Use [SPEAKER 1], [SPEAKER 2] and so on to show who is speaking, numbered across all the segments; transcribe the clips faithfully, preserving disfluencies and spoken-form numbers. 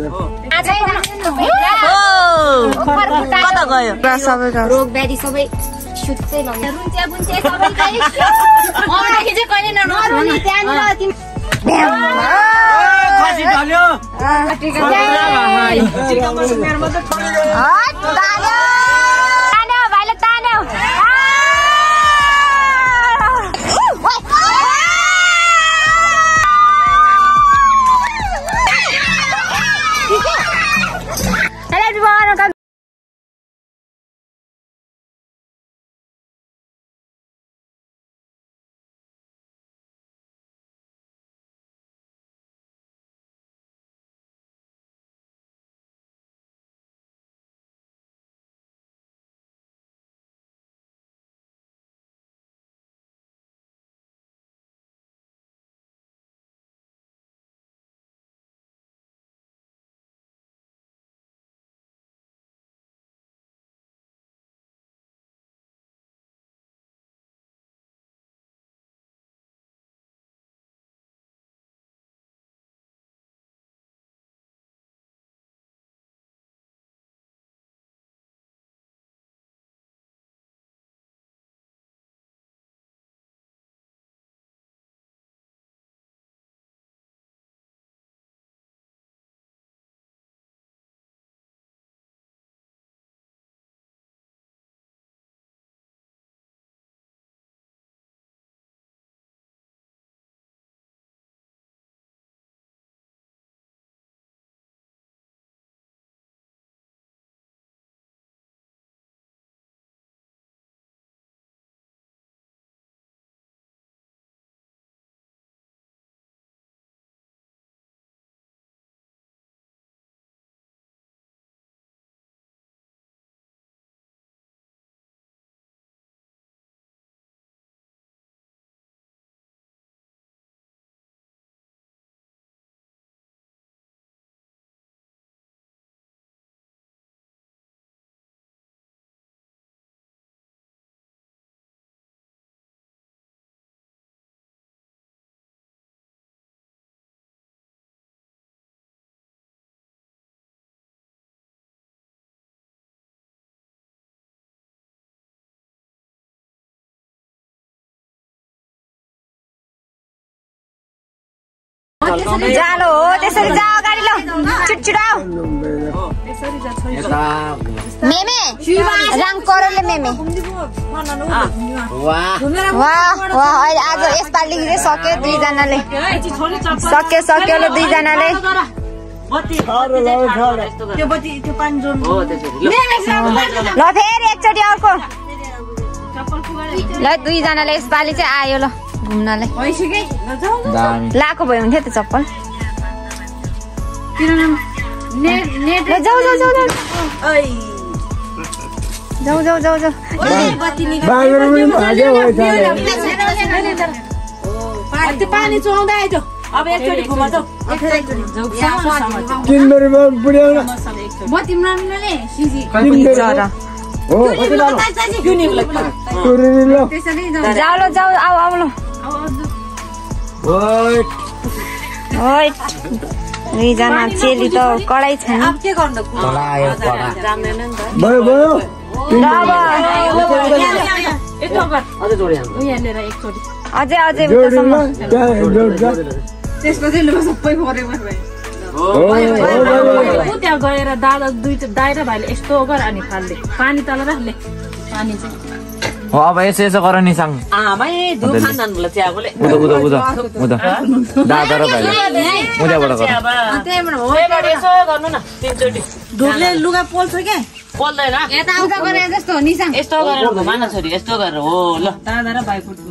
[SPEAKER 1] कता गयो
[SPEAKER 2] रोग व्याधि सबै छुट्टै लाग्यो रुन्चे बुन्चे सबै चाहिँ अरूदेखि चाहिँ कहिले ननर्ने त्यहाँनिर तिमी
[SPEAKER 1] खसी ढल्यो
[SPEAKER 3] जालो हो त्यसरी जा अगाडि ल छिटछिटो मेमे रङ करले मेमे वाह वाह वाह आज यसपालि सक्यो दुई जनाले सक्यो सक्यो ल दुई जनाले ल फेरि एकचोटि अर्को ल दुई जनाले यसपालि चाहिँ आयो ल घुम्नलाई लाको भयो हुन्थ्यो त चप्पल जाऊ जाऊ जाऊ जाऊ जाऊ जाऊ जाऊ
[SPEAKER 2] पानी चुहाउँदै आइज अब एकचोटि घुमा जाऊ म तिम्रो मिल्ने सिजी
[SPEAKER 3] जाऊ ल जाऊ आऊ आऊ ल दुईजना चेली त कडाइ छैन अझै अझै
[SPEAKER 4] त्यहाँ गएर दादा दुईटा दाइरा भाइले यस्तो गर अनि फाल्ले पानी तल राख्ले पानी चाहिँ
[SPEAKER 1] अब यसो यसो गर नि सांग
[SPEAKER 4] आमै दुखान जान्नुलाई चियाकोले
[SPEAKER 1] उदा उदा उदा उदा दादा र भाइले उदाबाट गर
[SPEAKER 4] त्यहीबाट हो त्यहीबाट यसो गर्नु न तीनचोटी ढुकले लुगा पोल्छ के पोल्दैन
[SPEAKER 2] यता उता गरे जस्तो हो निसाङ
[SPEAKER 4] यस्तो गरेर घुमा न छोरी यस्तो गरेर हो ल दादा र भाइ फुट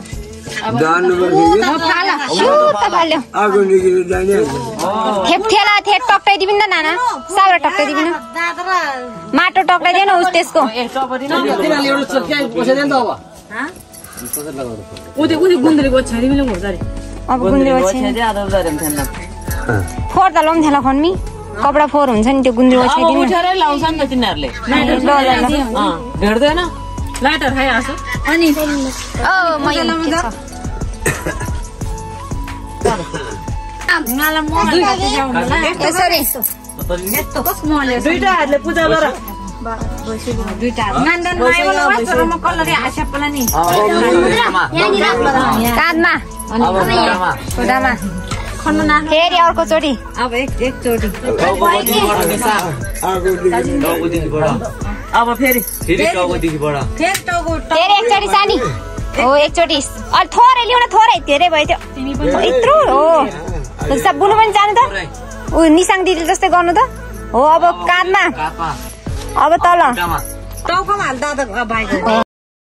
[SPEAKER 3] थेप ठेला थेप टक्टाइदिबिन न नाना साउरा टक्टाइदिबिन माटो टक्टाइदिएन उस त्यसको अब गुन्द्री फोहोर त लाउनु थिएन खन्मी कपडा फोहोर हुन्छ नि त्यो गुन्द्री ओछ्याइदिनु
[SPEAKER 4] लाउँछ नि त तिनीहरूले भेट्दैन लाइटर खाइहाल्छु अनि
[SPEAKER 2] यस्तो कस मले
[SPEAKER 5] दुईटा हातले पूजा गर
[SPEAKER 2] दुईटा नन्दन माया बोला तर म कलर आशा पला नि
[SPEAKER 3] काँधमा खुट्टामा
[SPEAKER 2] खन्नु न
[SPEAKER 3] फेरि अर्को चोटि
[SPEAKER 2] अब एक एक चोटी
[SPEAKER 5] अब फेरि
[SPEAKER 2] फेरि टाउको
[SPEAKER 3] फेरि एकचोटि सानी हो एकचोटि अलि थोरै ल्याउन थोरै धेरै भयो त्यो यत्रो हो सब बुनु पनि जानु त ऊ निसाङ दिदी जस्तै गर्नु त हो अब काँधमा अब तल
[SPEAKER 2] टाउकोमा हाल्दा त भाइको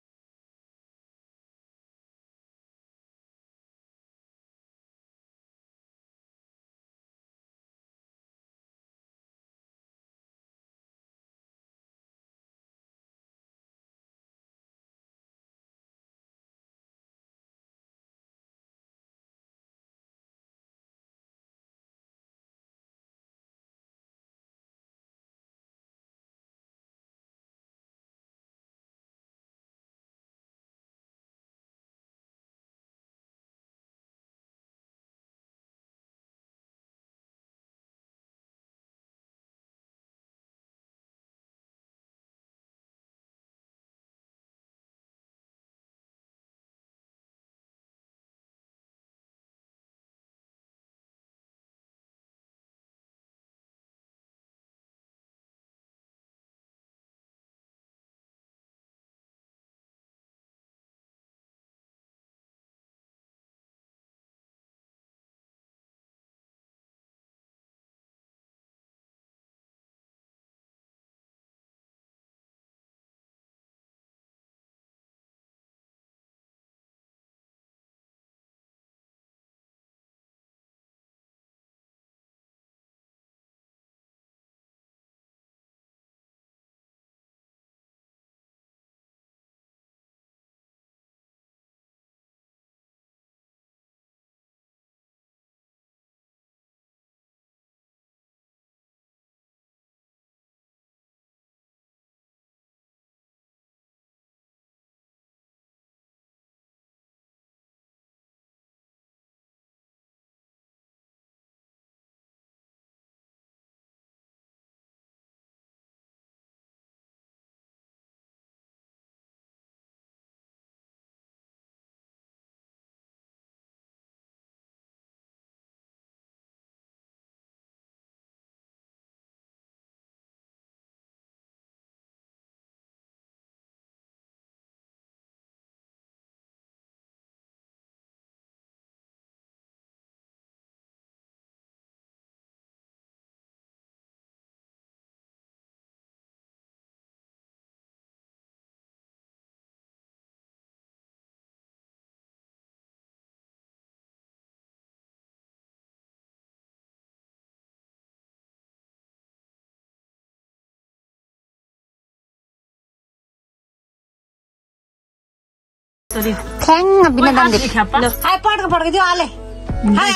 [SPEAKER 3] ख्याङ बिना दाम दे
[SPEAKER 2] हाय पड्क पड्क दियो आले हाय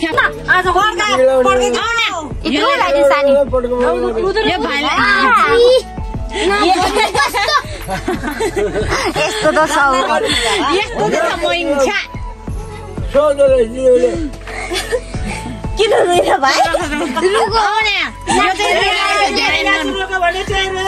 [SPEAKER 2] आज पड्का पड्क दियो
[SPEAKER 3] इत्रो लागि सानी
[SPEAKER 2] यो भाइलाई
[SPEAKER 3] यस्तो त छ
[SPEAKER 2] यस्तो त मोइन्छ किन रुइरा भाइ रुको आउने यो चाहिँ
[SPEAKER 5] रुको भने चाहिँ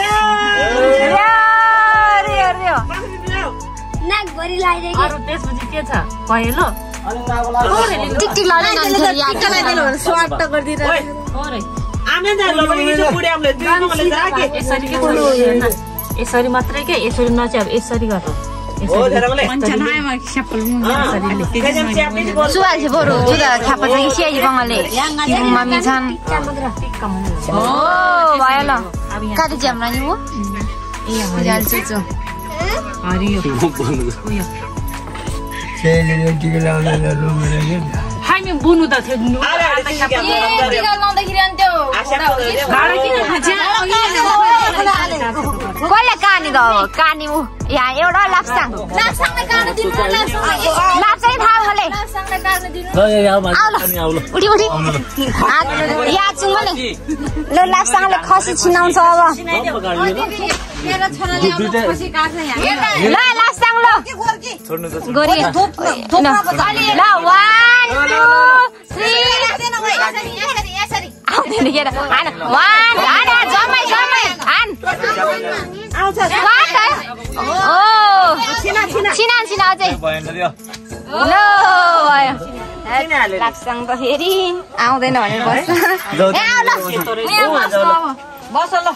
[SPEAKER 3] रे रे रे
[SPEAKER 2] नाक भरि लाइरहेको
[SPEAKER 4] अरु त्यसपछि के छ पहेलो
[SPEAKER 3] टिकटिक लाउन नानी याद
[SPEAKER 2] दिनु स्वाट गर्दिरा
[SPEAKER 4] ओरे
[SPEAKER 5] आमे न लबी पुडी आमले दुई मले जाके
[SPEAKER 4] यसरी के हैन यसरी मात्रै के यसरी नचाउ यसरी गर
[SPEAKER 5] ओ धेरैले
[SPEAKER 2] पञ्चनायमा सफल मुनि
[SPEAKER 3] सुवाल छ बरु जुदा थापा चाहिँ सियाई बंगले मम्मी छन् ओ भयो ल काटी जाम नानी हो
[SPEAKER 4] ए
[SPEAKER 3] जाल छ
[SPEAKER 4] हरियो उयो
[SPEAKER 6] सेले टिका लाउन रुम रहेछ
[SPEAKER 4] हामी बुनु त थियो नु
[SPEAKER 2] टिका लाउँदाखेरि अनि त्यो
[SPEAKER 4] गाडा किन खान्छ
[SPEAKER 3] कसले कानी त कानी उ यहाँ एउटा लाप्साङ
[SPEAKER 2] लाप्साङले काट्न दिनु
[SPEAKER 3] लाप्साङ थाहा भले
[SPEAKER 2] लाप्साङले काट्न दिनु
[SPEAKER 3] आउलो उठी उठी या चुङ नि ल लाप्साङले खसी छिनाउँछ अब
[SPEAKER 2] मेरो छोराले अब खसी काट्छ यहाँ
[SPEAKER 3] ल लाप्साङ ल गोरी ल one two three
[SPEAKER 2] यसरी यसरी यसरी
[SPEAKER 3] जान्दैन के हान वान हान जम्मै जम्मै हान
[SPEAKER 5] आउँछ
[SPEAKER 3] ओ छिना छिना छिना छिना अझै ल भयो लाग्छङ त फेरि आउँदैन भनेर बस्छ ए आउ ल
[SPEAKER 5] बस ल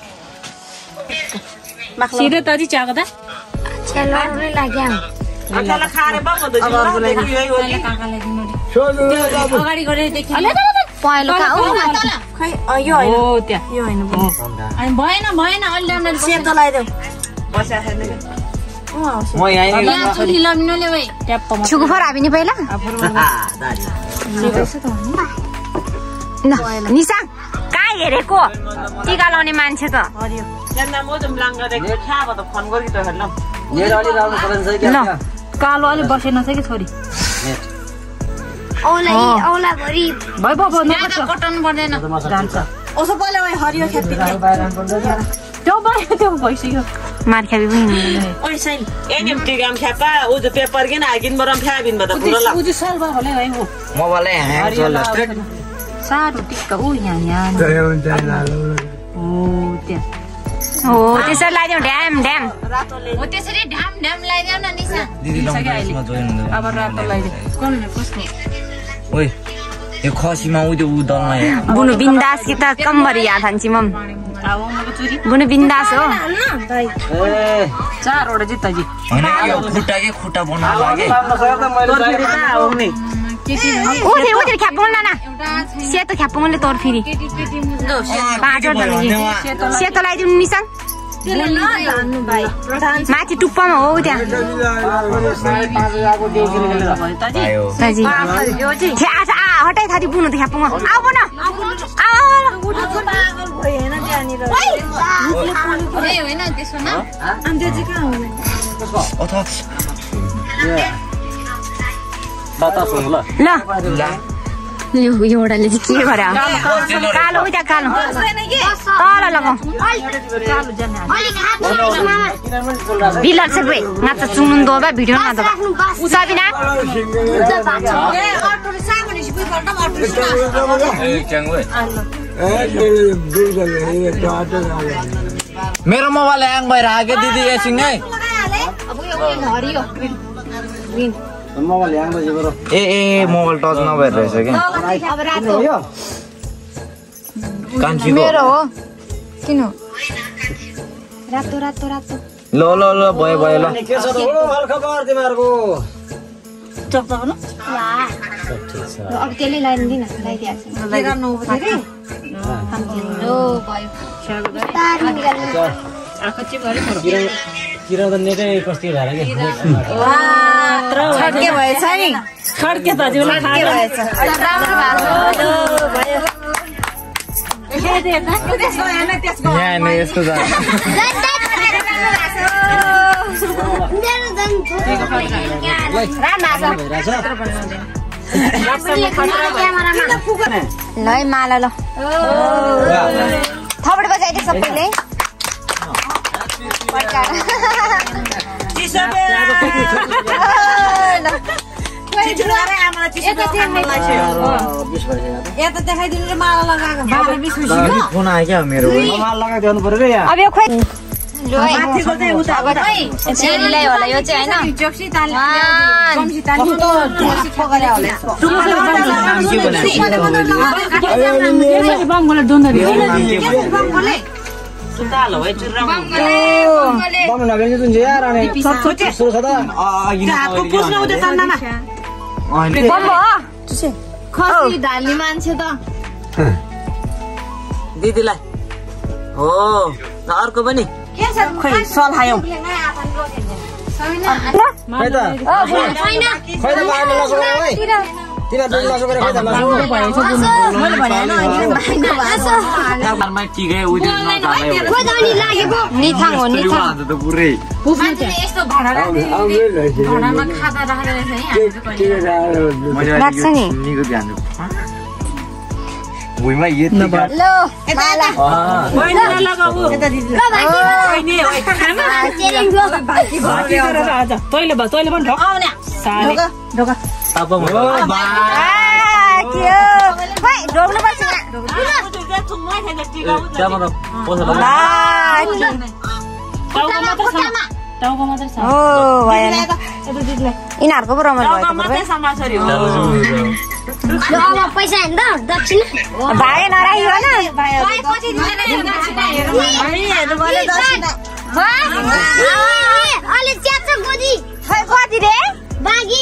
[SPEAKER 4] सिधै त चाहिँ चाको त
[SPEAKER 2] चलाउनै लाग्यो
[SPEAKER 5] अचानक खाएर बम हुँदै छ देखि यही हो कि
[SPEAKER 4] काकालाई दिनु
[SPEAKER 6] सोध्नु
[SPEAKER 4] अगाडि गरेर देखि
[SPEAKER 3] पहेँलो कहाँ हो
[SPEAKER 5] खै यो हैन
[SPEAKER 4] हो त्यहाँ
[SPEAKER 5] यो हैन
[SPEAKER 4] अनि भएन भएन अलि ल्याउन
[SPEAKER 5] सेतो लगाइदेऊ बस्या छैन
[SPEAKER 1] म यहाँ
[SPEAKER 4] यहाँ चुली लमिनोले वै ट्याप्पमा
[SPEAKER 3] छुको फर हाबी नि पहिला न निसाङ कहाँ हेरेको टिका लाउने मान्छे त
[SPEAKER 5] हरियो त्यहाँ म जम लाङ गरेको थाहा भयो त फोन गरि त हेर्न
[SPEAKER 1] मेरो अलि राम्रो चलन छ
[SPEAKER 3] ल
[SPEAKER 4] कालो अलि बसेन छ कि छोरी
[SPEAKER 2] औला औला भरि
[SPEAKER 4] भइ बाबा
[SPEAKER 2] कटन पर्दैन
[SPEAKER 4] जान्छ
[SPEAKER 5] ओसो पहिले वही हरियो खेती
[SPEAKER 4] त्यो भयो त्यो भइसक्यो
[SPEAKER 3] मार खाबी पनि हुँदैन
[SPEAKER 5] ओइ साइन एनिम टिगाम ख्यापा उ जो पेपर किन आगिन बरम फ्याबिन बता पुरो ल
[SPEAKER 4] उजु सल भयो होला है हो
[SPEAKER 1] मोबाइल यहाँ चल्छ स्ट्रेट
[SPEAKER 4] सारो टिक्का उ यहाँ यहाँ
[SPEAKER 6] त्यही हुन्छ लालो
[SPEAKER 4] हो त्यहाँ
[SPEAKER 3] हो त्यसरी लगाइदेऊ ड्याम ड्याम
[SPEAKER 2] हो त्यसरी ढाम ढाम लगाइदेऊ न निसा
[SPEAKER 1] दिदी लम्बा जोइन हुँदैन
[SPEAKER 4] अब रातो लगाइदिए कसले कसको
[SPEAKER 1] ओइ यो खसीमा उ त्यो उ दलमा
[SPEAKER 3] बुनु बिन्दास कि त कम्बरी याद हान्ची मम
[SPEAKER 4] अब मलाई चुरी
[SPEAKER 3] बुनु बिन्दास हो
[SPEAKER 1] ए
[SPEAKER 4] चारवटा जित्ता जी
[SPEAKER 1] हैन यो खुट्टा के खुट्टा बनाउनु लागि
[SPEAKER 3] ऊ फेरि ऊ फेरि ख्याप बोल्न न सेतो ख्याप बोल्ने तोर फेरि पाँचवटा सेतो लगाइदिउँ निसाङ माथि टुप्पामा हो त्यहाँ हटाइ थारी बुनु त ख्यापमा आऊ बन
[SPEAKER 2] होइन त्यसो न
[SPEAKER 3] ल यो एउटाले चाहिँ के गरे कालो उता कालो तल लगाऊ बिलर छ भाइ नाच चुङ्नु दोबा भिडियो न दोबा सबिना
[SPEAKER 1] मेरो मोबाइल ह्याङ भइरहेको दिदी एकछिन है ए ए मोबाइल टच नभएर रहेछ क्या कान्छीको
[SPEAKER 3] मेरो हो किन रातो रातो रातो
[SPEAKER 1] ल ल ल भयो भयो ल
[SPEAKER 3] अब त्यसले लगाइदिनु लगाइदिएको
[SPEAKER 5] छड्के भएछ नि
[SPEAKER 4] खड्के त जिउलाई
[SPEAKER 5] छड्के भएछ
[SPEAKER 1] यहाँ यस्तो छ
[SPEAKER 3] ल है माला ल थपड बजाइदिए सबैले
[SPEAKER 5] यता देखाइदिनु माला लगाएको
[SPEAKER 1] फोन आयो क्या मेरो
[SPEAKER 3] अब यो खोइ
[SPEAKER 5] माथिको चाहिँ उता
[SPEAKER 3] चेलीलाई होला यो चाहिँ
[SPEAKER 2] खसी ढाल्ने मान्छे त
[SPEAKER 5] दिदीलाई हो अर्को पनि खै सल खायौ
[SPEAKER 3] निथाङ हो निथाङ लाग्छ नि
[SPEAKER 1] भुइँमा यो
[SPEAKER 3] ल माला
[SPEAKER 4] तैँले भयो तैँले पनि
[SPEAKER 3] थियो खोइ ढोक्नु पर्छ यहाँ हो भएन यिनीहरूको पो रमाइलो
[SPEAKER 2] पैसा हेर्नु दक्षिण
[SPEAKER 3] भाइ नराखियो
[SPEAKER 2] अलि च्यात्छ गोजी
[SPEAKER 3] कति रे
[SPEAKER 2] बागी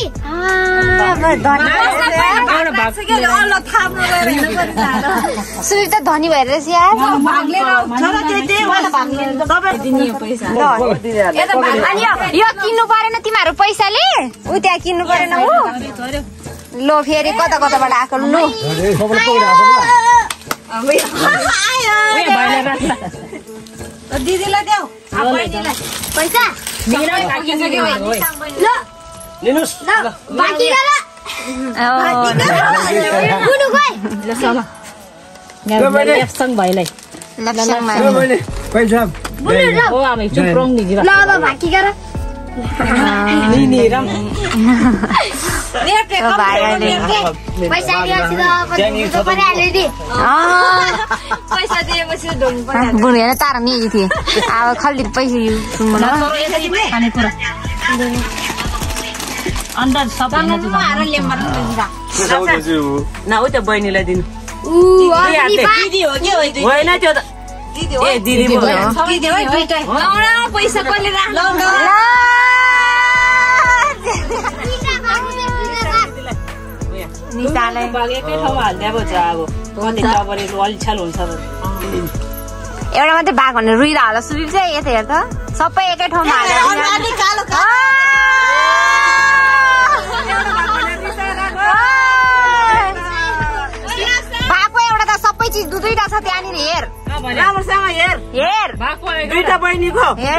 [SPEAKER 3] सुरु त धनी भएर अनि यो किन्नु परेन तिमीहरू पैसाले ऊ त्यहाँ किन्नु परेन ऊ लो फेरि कता कताबाट आएको लु
[SPEAKER 2] दिदीलाई देऊ पैसा बाँकी
[SPEAKER 4] भाइलाई
[SPEAKER 6] पैसा
[SPEAKER 2] ल अब भाकी गर पैसा दिएपछि
[SPEAKER 3] बुढी हेर तारा निजी थिए अब खालि पैसा
[SPEAKER 4] अन्दाज सबै
[SPEAKER 5] न उ त्यो बहिनीलाई दिनु होइन त्यो त ए दिदी
[SPEAKER 2] पैसा कसले
[SPEAKER 5] निसालाई एकै ठाउँमा हाल्दै अब अब कति डबरेको अलिछाल हुन्छ
[SPEAKER 3] एउटा मात्रै भाग भनेर रुइरा होला सुबिब चाहिँ यता हेर त सबै एकै ठाउँमा हालेर भएको एउटा त सबै चिज दुईटा छ त्यहाँनिर हेर
[SPEAKER 5] राम्रोसँग हेर
[SPEAKER 3] हेर
[SPEAKER 5] दुईटा बहिनीको
[SPEAKER 3] हेर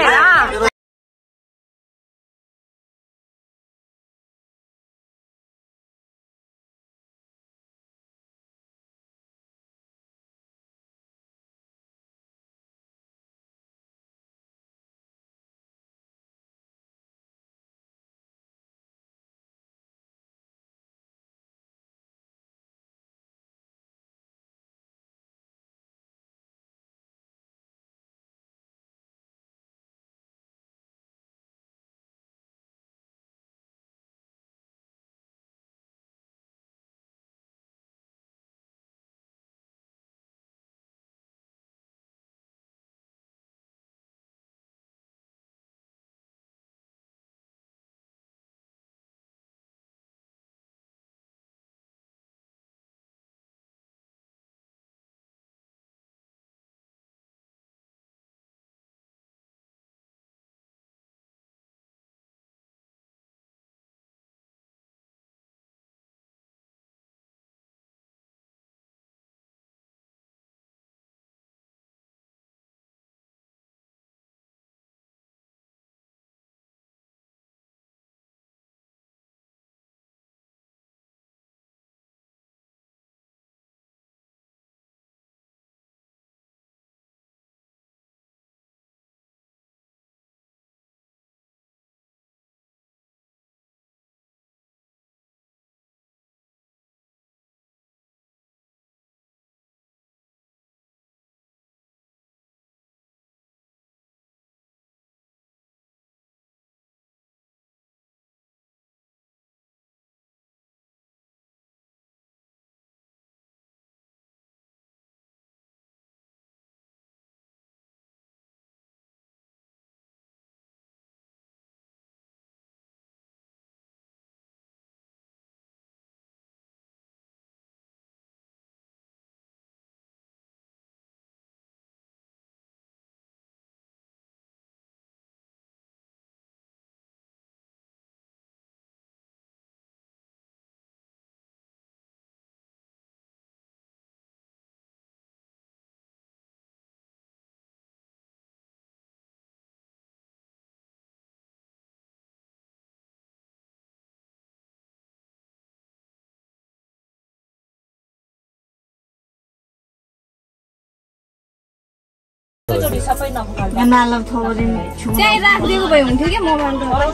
[SPEAKER 4] सबै नफाल्दा
[SPEAKER 2] नाला थोरै चाहिँ राखिदिएको भए हुन्थ्यो कि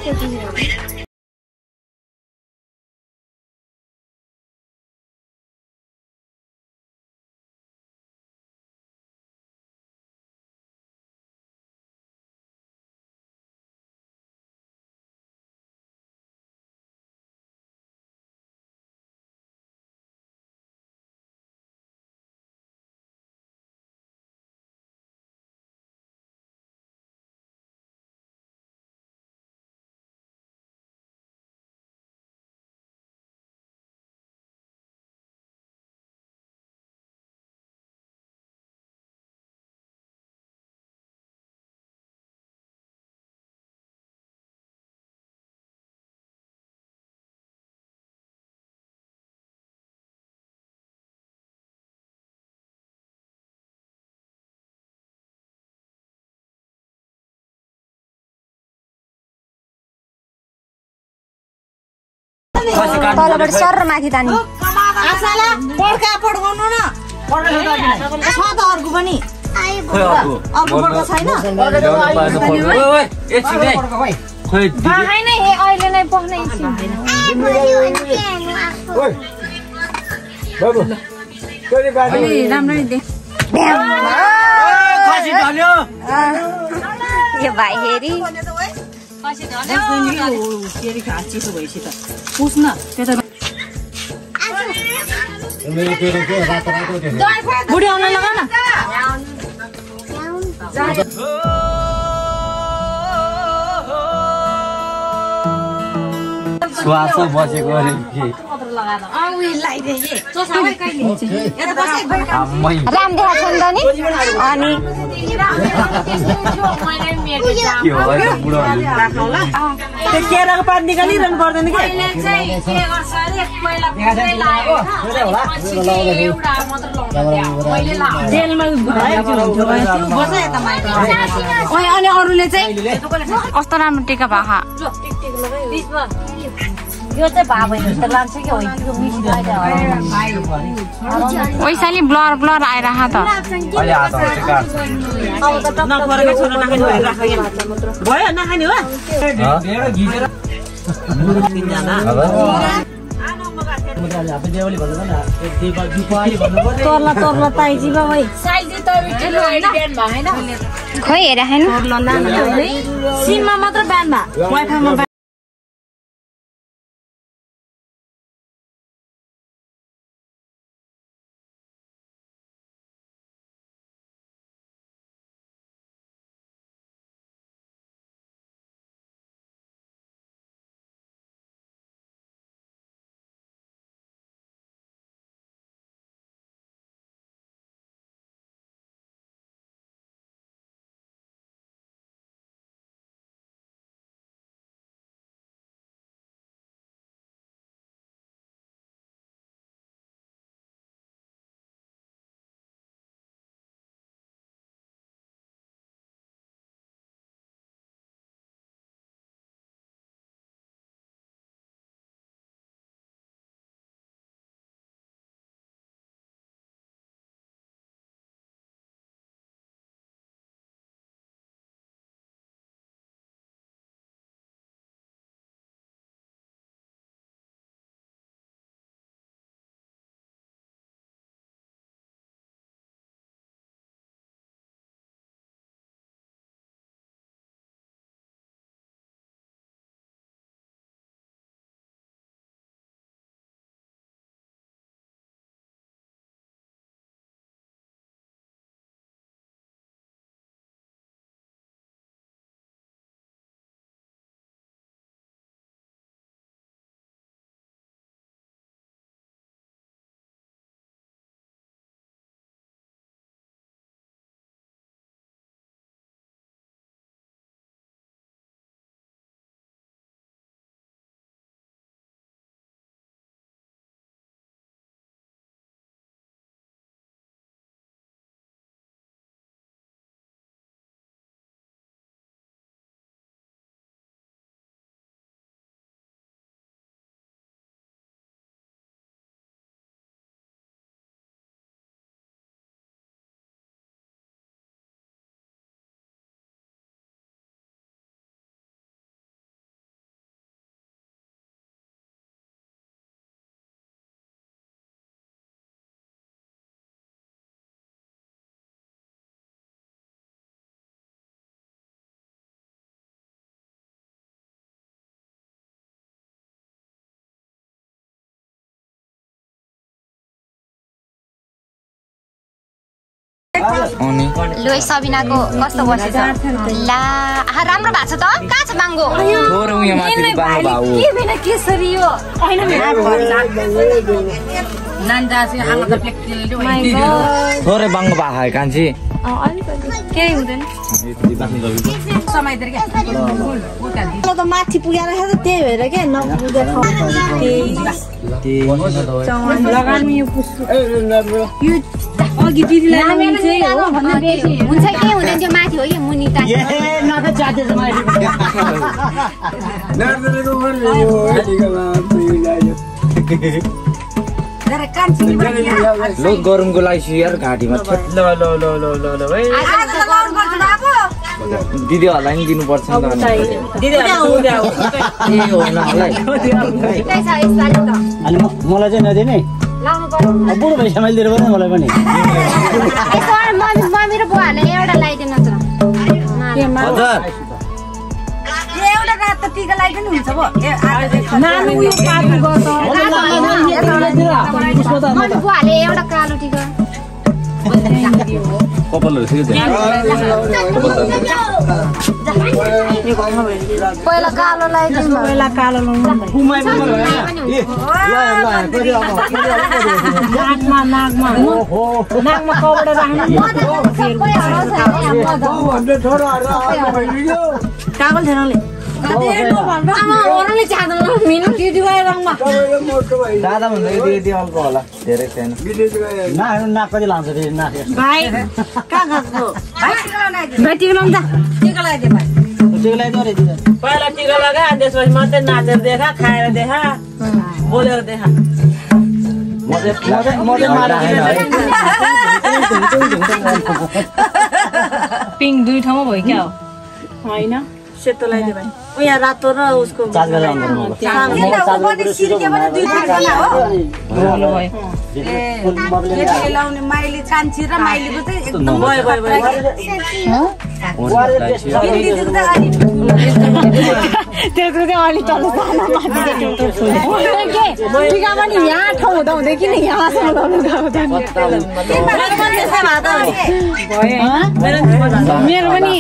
[SPEAKER 2] मोबाइल
[SPEAKER 3] तलबाट सर माथि तान्ने
[SPEAKER 2] आशाला पड्का पड्काउनु न छ त अर्को पनि अर्को पड्का छैन
[SPEAKER 3] बाहाइ नै अहिले नै पक्ने राम्ररी देख यो भाइ हेरी
[SPEAKER 4] बुढी आउन लगा न
[SPEAKER 1] श्वास बसेको
[SPEAKER 3] राम देखा छ नि त नि अनि
[SPEAKER 5] केराको पात निकालिरहनु पर्दैन कि
[SPEAKER 3] अनि अरूले चाहिँ कस्तो राम्रो टिका भाखा
[SPEAKER 2] यो चाहिँ भाव होइन त लान्छ कि होइन त्यो मिठी
[SPEAKER 3] वैशाली ब्लर ब्लर आइरह त
[SPEAKER 5] नपरेको छोरा नखाने भएर राख भयो नखाने हो
[SPEAKER 2] तर्ला तर्ला ताइजी बा भाइ साइजी त ठुलो हैन
[SPEAKER 3] खोइ हेर हैन
[SPEAKER 2] सिममा मात्र ब्यान भा वाइफाईमा
[SPEAKER 3] लु सबिनाको कस्तो बसेछ ला आहा राम्रो भएको छ त कहाँ छ बाङ्गो
[SPEAKER 1] थोरै उयो माथि बाङ्गो भाउ
[SPEAKER 2] के बिना केसरी यो हैन
[SPEAKER 4] नान्दा चाहिँ हाल्न त फ्लेक्सिल
[SPEAKER 1] थोरै बाङ्गो भाउ है कान्छी
[SPEAKER 3] केही हुँदैन
[SPEAKER 4] समाइदिएर क्या
[SPEAKER 2] ल त माथि पुगेर छ त्यही भएर के नपुगे
[SPEAKER 3] लगानी यो पुस्छु यो अघि दिदीलाई लगाउनु चाहिँ हो भन्दा बेसी हुन्छ के हुँदैन त्यो माथि हो कि मुनि त
[SPEAKER 6] ए न त जाते जमाइ नर्दलेको मैले यो हटिको ला
[SPEAKER 1] लो गरमको लागि यार घाँटीमा
[SPEAKER 5] ल ल ल ल ल ल भाइ
[SPEAKER 1] दिदीहरूलाई नि दिनुपर्छ नि त
[SPEAKER 5] दिदीहरु
[SPEAKER 1] ए होइन होला
[SPEAKER 7] अनि मलाई चाहिँ नदिने बुढो भइसक्यो मैले दिएर पनि मलाई पनि
[SPEAKER 3] मम्मी र बुवाले एउटा लगाइदिनु त
[SPEAKER 1] हजुर
[SPEAKER 2] एउटा रात त टीका लगाइदिनु हुन्छ भो
[SPEAKER 4] नानु यो काट्नु गर्छ
[SPEAKER 3] मम्मी बुवाले एउटा कालो टीका
[SPEAKER 1] कपालहरु फेरि
[SPEAKER 3] पहिला कालो लगाइदिनु
[SPEAKER 4] पहिला कालो नाकमा नाकमा नाकमा कपडा राख्नु कागल छैनले
[SPEAKER 1] दादा भन्दा दिदी अल्को होला धेरै छैन
[SPEAKER 7] नाक कति लाउँछ नाक
[SPEAKER 4] भाइ कहाँ गएको भाइ टिका लाउनु त टिका लगाइदिए भाइ
[SPEAKER 5] पहिला टिका लगा त्यसपछि मात्रै नाचेर देखा खाएर देखा बोलेर देखा
[SPEAKER 4] पिङ दुई ठाउँमा भयो क्या होइन सेतो लगाइदिए भाइ यहाँ रातो र उसको
[SPEAKER 2] माइली कान्छी र माइलीको चाहिँ एकदम
[SPEAKER 5] भयो भयो भयो
[SPEAKER 4] त्यसको चाहिँ अलि तल टिका पनि यहाँ ठाउँ हुँदा हुँदै किन यहाँसम्म लगाउनु मेरो पनि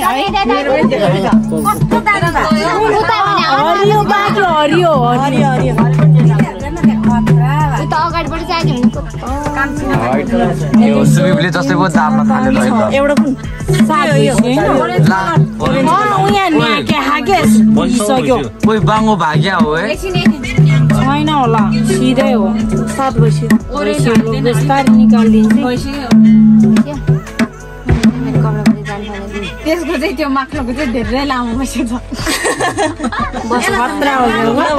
[SPEAKER 4] हरियो बाटो हरियो हरियो हरियो
[SPEAKER 3] अगाडिबाट चाहिँ
[SPEAKER 1] यो सुबिबले जस्तै पो दाममा थाल्यो
[SPEAKER 4] एउटा कुन
[SPEAKER 1] कोही बाङ्गो भाग्या हो है
[SPEAKER 4] छैन होला सिधै हो सात बजी बिस्तारै निकालिदिन्छ त्यसको चाहिँ त्यो माक्लोको चाहिँ धेरै लामो बसेको बस खतरा हो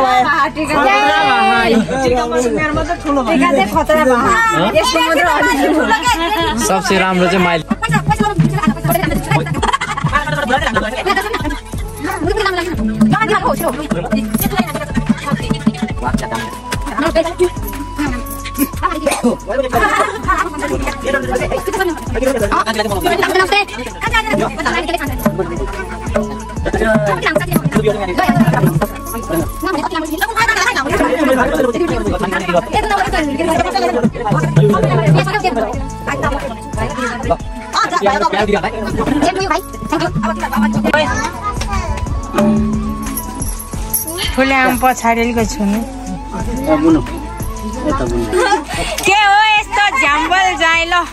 [SPEAKER 1] सबसे राम्रो चाहिँ माइली
[SPEAKER 4] फुले आम पछाडिको छु नि के हो यस्तो झ्याम्बल जाए ल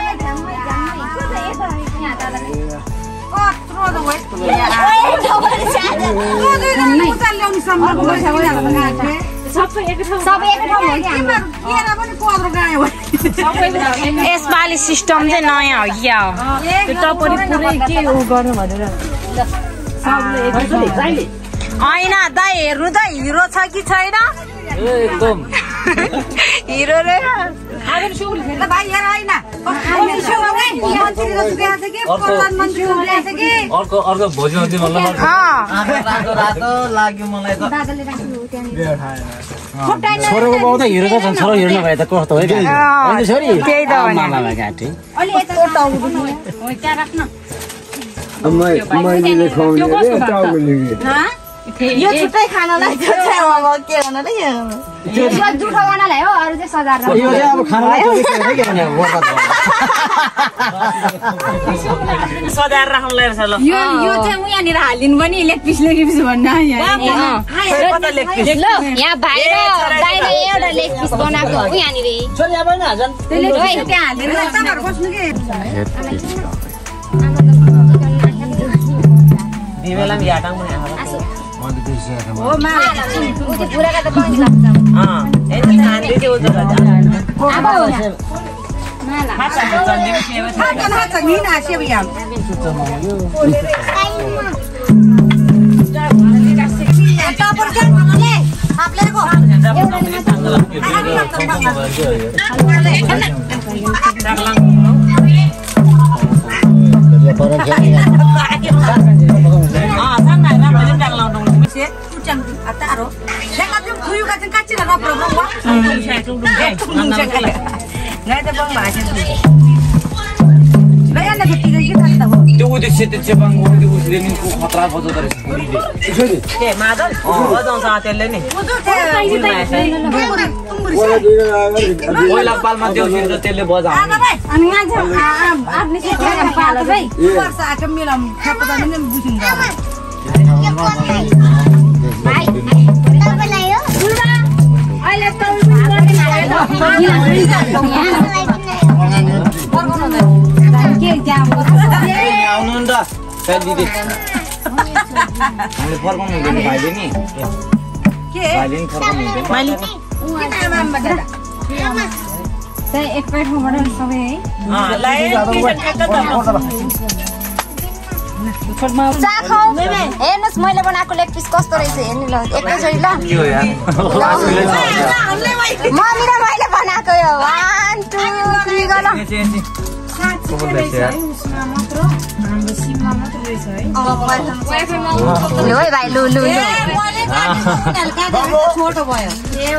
[SPEAKER 4] यसपालि सिस्टम चाहिँ नयाँ हो क्या हो पुरै के उ गर्नु भनेर होइन दाइ हेर्नु त हिरो छ कि छैन
[SPEAKER 1] एकदम
[SPEAKER 4] हिरो रे
[SPEAKER 1] अर्को अर्को भोजन रातो लाग्यो मलाई त
[SPEAKER 7] छोरोको बाउ त हिरो त झन् छोरो हिरो नभए त कस्तो है छोरी
[SPEAKER 4] त्यही त
[SPEAKER 7] मामामा घाँटी
[SPEAKER 6] मैले खुवाउने
[SPEAKER 2] यो छुट्टै खानालाई के भन र यो जुठो बनालाई हो अरु चाहिँ सजाएर
[SPEAKER 7] यो चाहिँ अब खानालाई के भने
[SPEAKER 5] सजाएर राख्नुलाई रहेछ ल
[SPEAKER 4] यो यो चाहिँ उ यहाँनिर हालिदिनु पनि लेग पिस लेग पिस भन्न यहाँ
[SPEAKER 3] यहाँ भाइ र दाइले एउटा लेग पिस बनाएको उ यहाँनिर
[SPEAKER 7] छोरी अब न हाजन
[SPEAKER 2] त्यसले त्यहाँ हालिदिनु तपाईहरु बस्नु के
[SPEAKER 5] दिवेला पनि याटाङ पनि आयो
[SPEAKER 2] हो मा
[SPEAKER 3] उति पुराका त पनि लाग्छ
[SPEAKER 5] अ एन खान्दै थियो उजो
[SPEAKER 3] अब माला
[SPEAKER 5] माछा चण्डीको सेवा छ
[SPEAKER 2] खाना छ नि ना सेवा यहाँ टपर के ले आपले को
[SPEAKER 1] त्यो उयो सेतो चेपाङ त्यो उसले नि खतरा बजाउँदो रहेछ पुरीले
[SPEAKER 5] के मादल बजाउँछ त्यसले नि
[SPEAKER 1] पहिला पालमा त्यो सिन्छ त्यसले बजाउँछ
[SPEAKER 2] अनि मान्छे आफ्नै सिकाएर पालो भाइ वर्ष आके मेला खपदा नि बुझिन्छ भाइ तपाईलाई हो बुढा अहिले त के जाम
[SPEAKER 1] आउनु नि त साइड दिदी हामीले फर्काउनु हुँदैन भाइले नि के भाइले नि फर्काउनु हुँदैन
[SPEAKER 5] मैले
[SPEAKER 2] चाहिँ एक प्लेट होबाट सबै है
[SPEAKER 5] अ लाई किचन ठ्याक्क
[SPEAKER 3] चा खाऊ हेर्नुस् मैले बनाएको लेग पिस कस्तो रहेछ हेर्नु ल एकैचोटि ल
[SPEAKER 1] के हो यार
[SPEAKER 3] मम्मी र मैले बनाएको यो वान टू थ्री गर लु है भाइ लु लु लु
[SPEAKER 2] छोटो भयो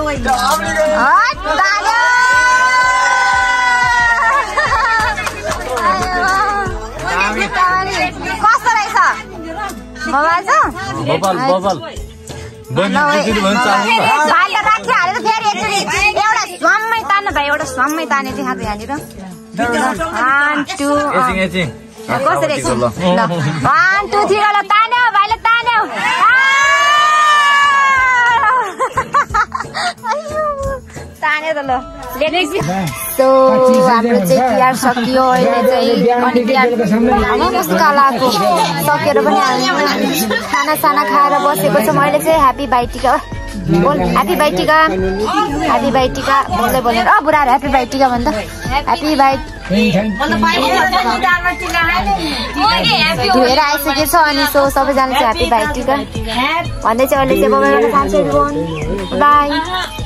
[SPEAKER 3] कस्तो रहेछ बबाल छ
[SPEAKER 1] बबल बबल बनि भने चाल्नु
[SPEAKER 3] भाइले राखी हालेर फेरि एकचोटि एउटा स्वाममै तान्नु भाइ एउटा स्वाममै ताने देखाएको यहाँनिर वान टू
[SPEAKER 1] एचिङ एचिङ
[SPEAKER 3] कसरी ल वान टू थ्री ल तान्यो भाइले तान्यो तान्यो त ल सो हाम्रो चाहिँ तिहार सकियो अहिले चाहिँ अनि तिहार कालाको सकेर पनि खाना साना खाएर बसेको छ मैले चाहिँ ह्याप्पी भाइटिका बोल ह्याप्पी भाइटिका ह्याप्पी भाइटिका बोल्दै बोलेर अ बुढाहरू ह्याप्पी भाइटिका भन्छ ह्याप्पी भाइ धोएर आइसकेको छ अनि सो सबैजना चाहिँ ह्याप्पी भाइटिका भन्दै चाहिँ अहिले चाहिँ बाई